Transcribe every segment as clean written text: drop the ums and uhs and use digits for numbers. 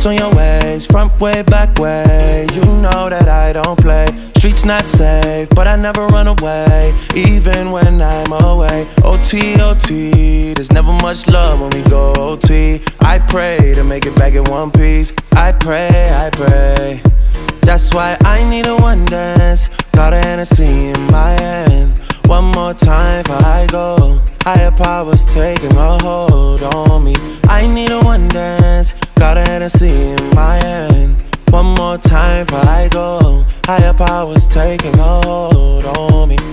Ice on your waist, front way, back way. You know that I don't play. Streets not safe, but I never run away, even when I'm away. OT, OT, there's never much love when we go OT. I pray to make it back in one piece. I pray, I pray. That's why I need a one dance. Got a Hennessy in my hand. One more time before I go. Higher powers taking a hold on me. I need a one dance. Got a Hennessy in my hand. One more time before I go. Higher powers taking a hold on me.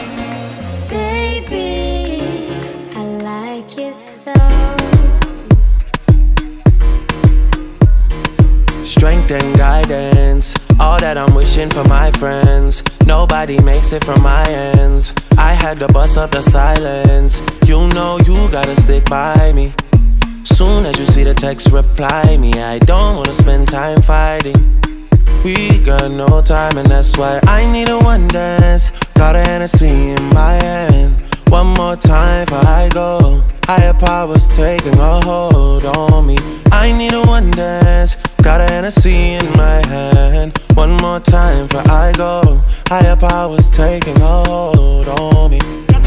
Baby, I like your style. Strength and guidance, all that I'm wishing for my friends. Nobody makes it from my ends. I had to bust up the silence. You know you gotta stick by me. Soon as you see the text, reply me. I don't wanna spend time fighting. We got no time, and that's why I need a one dance. Got a Hennessy in my hand. One more time before I go. Higher powers taking a hold on me. I need a one dance. Got a Hennessy in my hand. One more time before I go. Higher powers taking a hold on me.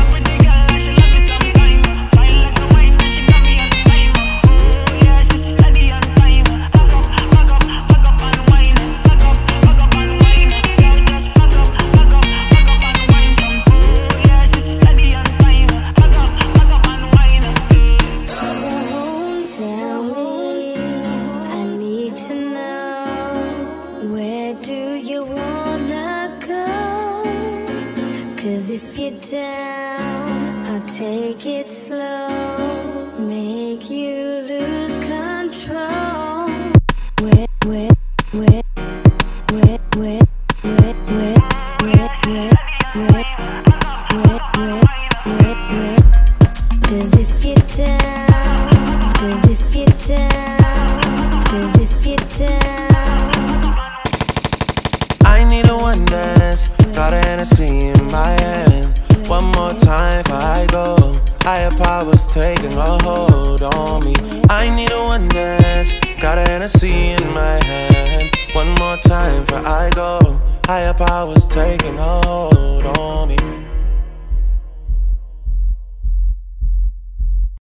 Cause if you're down, I'll take it slow, make you lose control. Wet, wet, wet, wet, wet, wet, wet, wet, wet, wet, wet, wet, wet. Cause if you're down, cause if you're down, cause if you're down. I need a one dance. Got a Hennessy in my hand. One more time before I go. Higher powers taking a hold on me. I need a one dance. Got a Hennessy in my hand. One more time before I go. Higher powers taking a hold on me.